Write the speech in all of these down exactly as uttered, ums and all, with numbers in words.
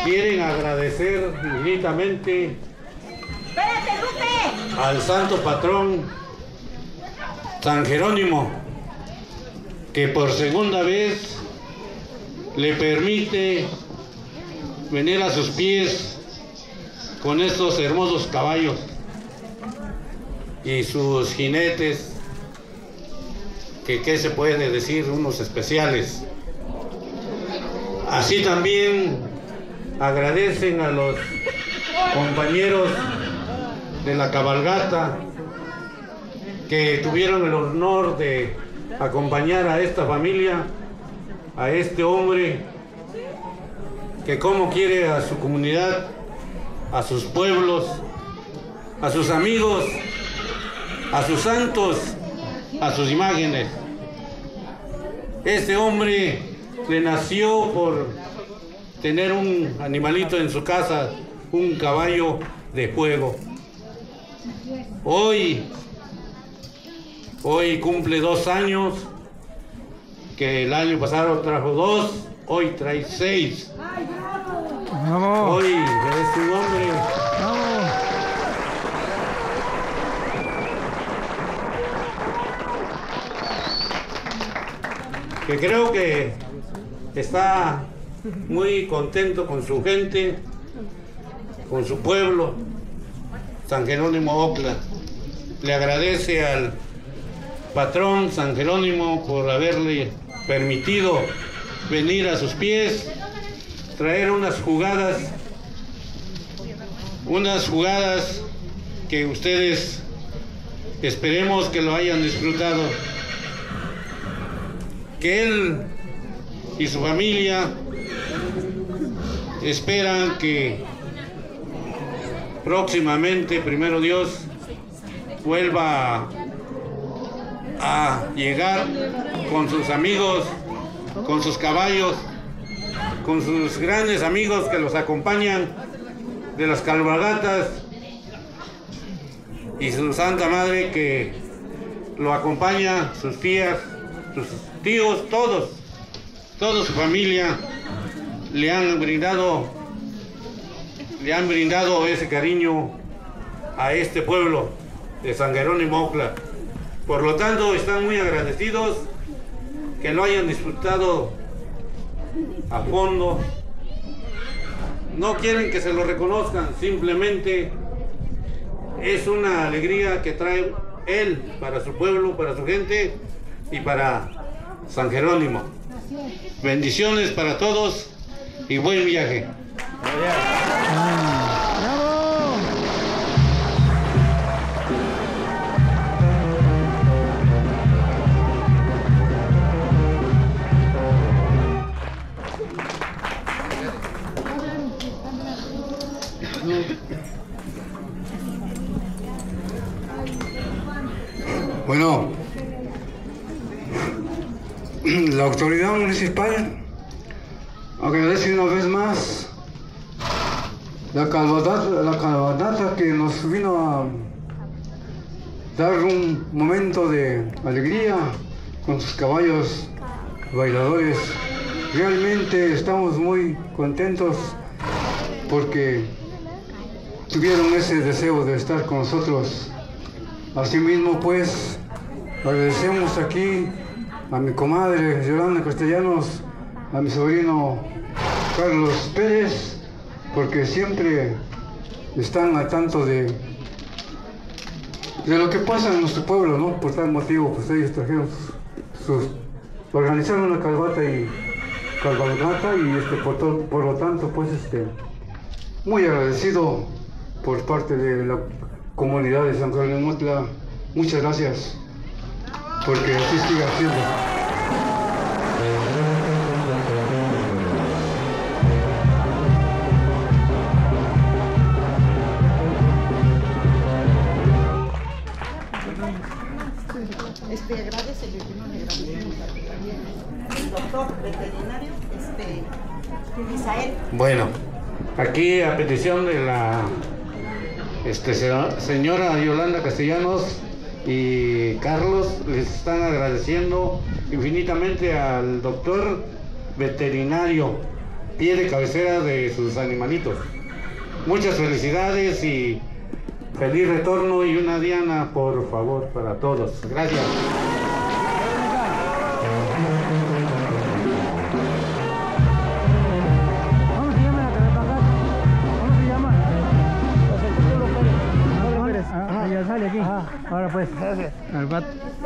quieren agradecer infinitamente al santo patrón San Jerónimo, que por segunda vez le permite venir a sus pies con estos hermosos caballos y sus jinetes, que qué se puede decir, unos especiales. Así también agradecen a los compañeros de la cabalgata que tuvieron el honor de acompañar a esta familia, a este hombre que como quiere a su comunidad, a sus pueblos, a sus amigos, a sus santos, a sus imágenes. Este hombre le nació por tener un animalito en su casa, un caballo de fuego. Hoy, hoy cumple dos años, que el año pasado trajo dos, hoy trae seis. ¡Vamos! Hoy es un hombre. ¡Vamos! Que creo que está muy contento con su gente, con su pueblo, San Jerónimo Ocla. Le agradece al patrón San Jerónimo por haberle permitido venir a sus pies, traer unas jugadas, unas jugadas que ustedes esperemos que lo hayan disfrutado, que él y su familia esperan que próximamente, primero Dios, vuelva a llegar con sus amigos, con sus caballos, con sus grandes amigos que los acompañan de las cabalgatas, y su Santa Madre que lo acompaña, sus tías, sus tíos, todos, toda su familia le han brindado, le han brindado ese cariño a este pueblo de San Jerónimo Ocla. Por lo tanto, están muy agradecidos que lo hayan disfrutado a fondo. No quieren que se lo reconozcan, simplemente es una alegría que trae él para su pueblo, para su gente y para San Jerónimo. Bendiciones para todos y buen viaje. Bueno, la autoridad municipal agradece una vez más la cabalgata, la cabalgata que nos vino a dar un momento de alegría con sus caballos bailadores. Realmente estamos muy contentos porque tuvieron ese deseo de estar con nosotros. Asimismo, pues, agradecemos aquí a mi comadre Yolanda Castellanos, a mi sobrino Carlos Pérez, porque siempre están al tanto de, de lo que pasa en nuestro pueblo, ¿no? Por tal motivo, pues ellos trajeron sus, organizaron una cabalgata y cabalgata y este, por, to, por lo tanto, pues, este, muy agradecido por parte de la comunidad de San Jerónimo Ocla. Muchas gracias, porque así siga siendo. Este, agradece el doctor veterinario, este, Misael. Bueno, aquí a petición de la este, señora Yolanda Castellanos y Carlos, les están agradeciendo infinitamente al doctor veterinario pie de cabecera de sus animalitos. Muchas felicidades y feliz retorno y una diana, por favor, para todos. Gracias. ¿Cómo se llama la Carapacata? ¿Cómo se llama? Pablo Pérez. Ah, ya sale aquí. Ahora pues. Al bat.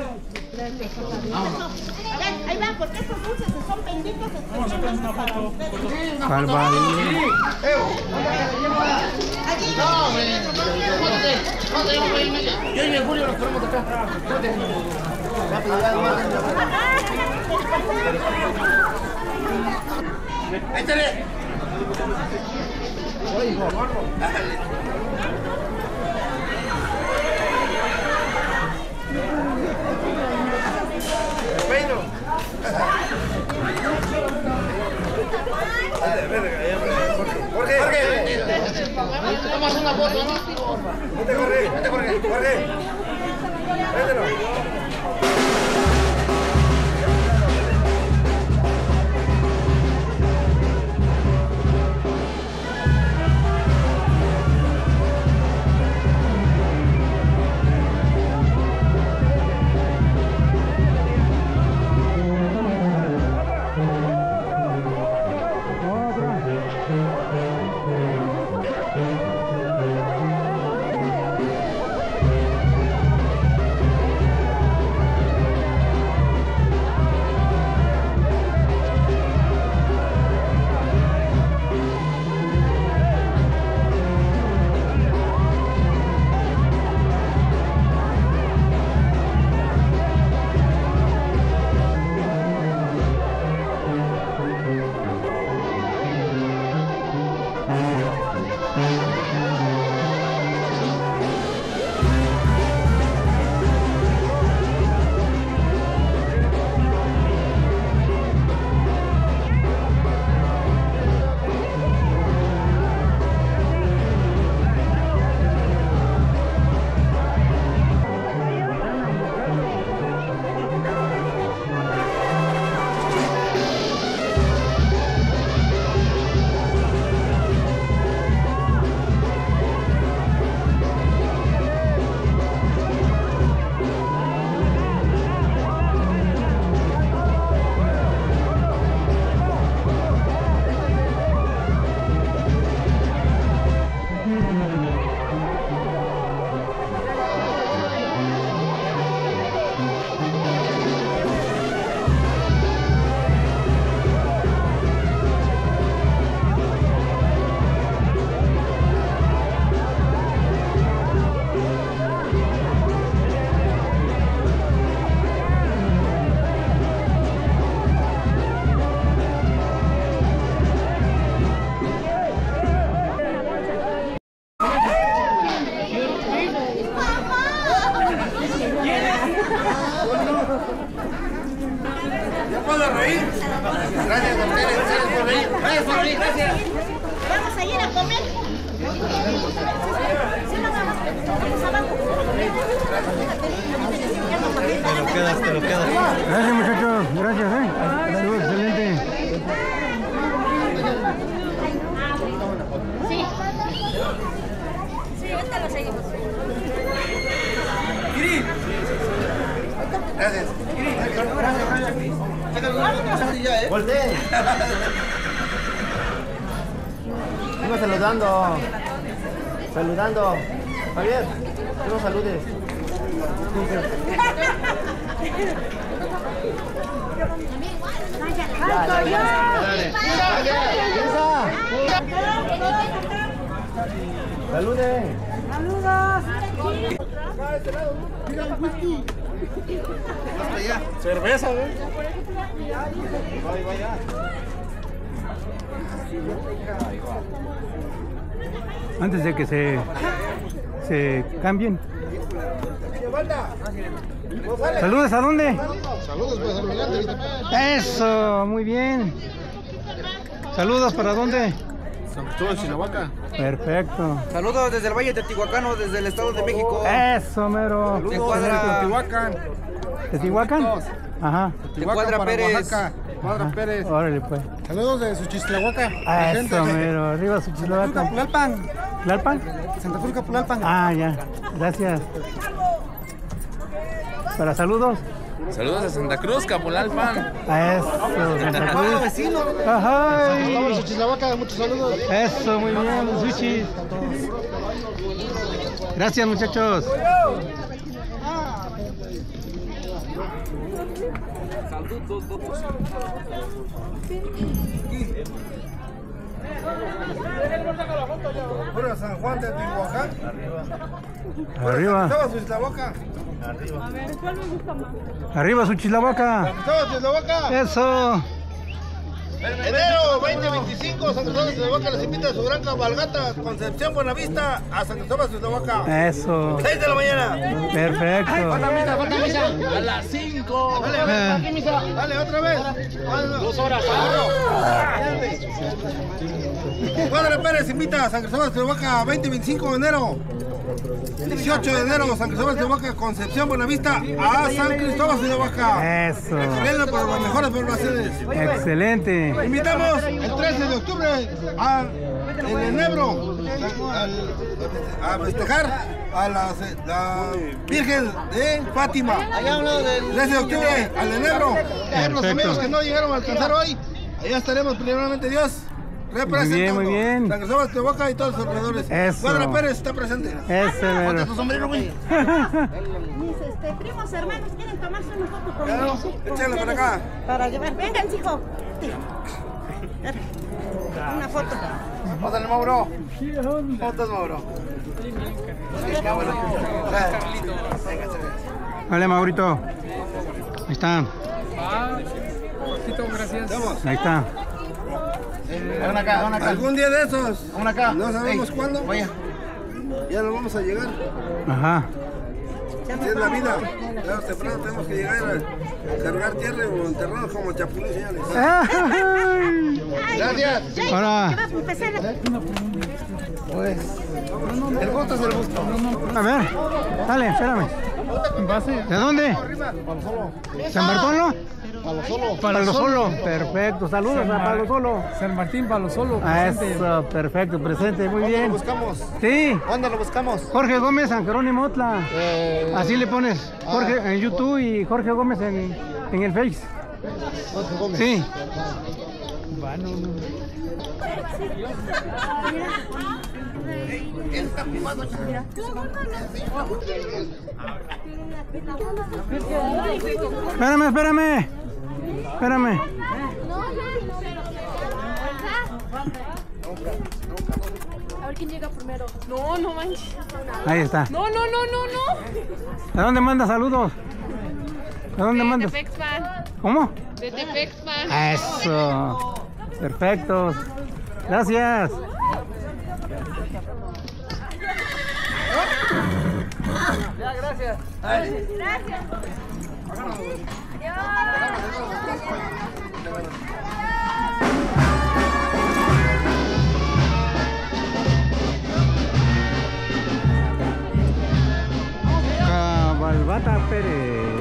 Ahí va, porque estos dulces son benditos especialmente para ustedes. Calvario. Yo y el Julio nos ponemos acá. ¡Échale! Peino. Jorge, Jorge, vamos a hacer una foto, ¿no? Vete, Jorge, vete, Jorge, Jorge. Véndelo. Gracias, don Pérez, gracias por venir. Gracias por venir, gracias. Vamos a ir a comer. Sí, no vamos. Te lo quedas, te lo quedas. Gracias, muchachos. Gracias, eh. Estuvo excelente. Sí. Sí, ahorita lo seguimos. Gracias. Volteen. Sigo saludando. Saludando. Javier, sigo saludes. Salude. Cerveza, ¿ves? Antes de que se, se cambien. Saludos, ¿a dónde? Saludos, pues, Almirante. Eso, muy bien. Saludos, ¿para dónde? San Cristóbal, Chinahuaca. Perfecto. Saludos desde el Valle Teotihuacano, desde el Estado de México. Eso, mero. Se encuadra Teotihuacán. ¿Teotihuacán? Ajá. Se encuadra para Pérez. Oaxaca. Cuadra Pérez. Órale, pues. Saludos de Suchislahuaca. Ah, eso, mero. Arriba su chislahuaca. Capulalpan. ¿Tlalpan? Santa Cruz Capulalpan. Ah, ya. Gracias. ¿Para saludos? Saludos a Santa Cruz, Capulalpan. A eso, Santa Cruz. Vecino. Ajá. Estamos en Suchislahuaca, muchos saludos. Eso, muy bien, sushi. Gracias, muchachos. Pura San Juan de Tehuacán. Arriba. Estaba Suchislahuaca. Arriba, su chislahuaca. Estaba Suchislahuaca. Eso. Enero veinte veinticinco, San Cristóbal de Tehuacán les invita a su gran cabalgata Concepción Buenavista a San Cristóbal de Tehuacán. Eso. seis de la mañana. Perfecto. Falta misa, falta misa. A las cinco. Dale, a ver, ¿para qué misa? Dale, otra vez. Dos horas. Cuadra Pérez invita a San Cristóbal de Tehuacán veinte veinticinco de enero. dieciocho de enero, San Cristóbal de Tehuacán, Concepción Buenavista a San Cristóbal de Tehuacán. Eso. Excelente por las mejores poblaciones. Excelente. Invitamos el trece de octubre a en Enebro al- a festejar a la, la Virgen de Fátima. Allá a un lado del trece de octubre al Enebro. Los amigos que no llegaron a alcanzar hoy, allá estaremos primeramente Dios. Representando Muy bien, muy bien. San Cristóbal de Tehuacán y todos los alrededores. Eso. Cuadra Pérez está presente. Ese, mero. Tu sombrero, güey. Mis este, primos hermanos quieren tomarse una foto Claro, conmigo. échale para acá. Para llevar. Vengan, hijo. Una foto. Pásale, Mauro. Fotos, Mauro. Vale, Maurito. Ahí está. Vamos. Ahí está. Van acá, van acá. Algún día de esos. Van acá. No sabemos cuándo. Vaya. Ya no vamos a llegar. Ajá. Así es la vida. Claro, temprano tenemos que llegar a cargar tierra o enterrarnos como chapulín, señores. Ay. Gracias. Ahora. ¿Qué va a empezar? Pues, el gusto es el gusto. A ver. Dale, espérame. ¿De dónde? ¿San Bartolo? Palo Solo. Palo Solo. Perfecto. Saludos a Palo Solo. San Martín, Palo Solo. Ah, eso, perfecto, presente, muy ¿Dónde lo bien. buscamos? Sí, ¿Dónde lo buscamos? Jorge Gómez, San Jerónimo Otla. Eh, Así le pones, Jorge en YouTube y Jorge Gómez en, en el Face. Jorge Gómez. Sí. Espérame, espérame. Espérame. A ver quién llega primero. No, no manches. Ahí está. No, no, no, no, no. ¿De dónde manda saludos? ¿De dónde De mandas? Tepexpan. ¿Cómo? De Tepexpan. Eso. Perfectos. Gracias. Ya, gracias. Gracias. Cabalbata Pérez.